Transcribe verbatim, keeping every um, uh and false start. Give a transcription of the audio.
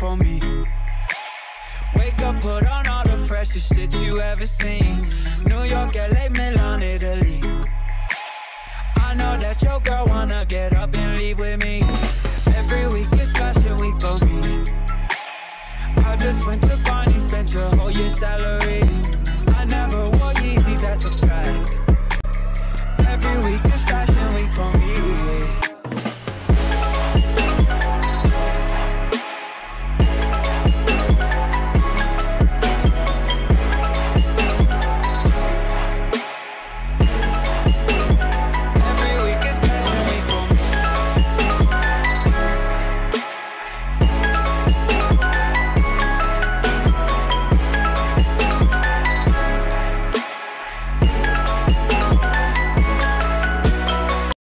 for me. Wake up, put on all the freshest shit you ever seen. New York, L A, Milan, Italy. I know that your girl wanna get up and leave with me. Every week is fashion week for me. I just went to Barney, spent your whole year's salary.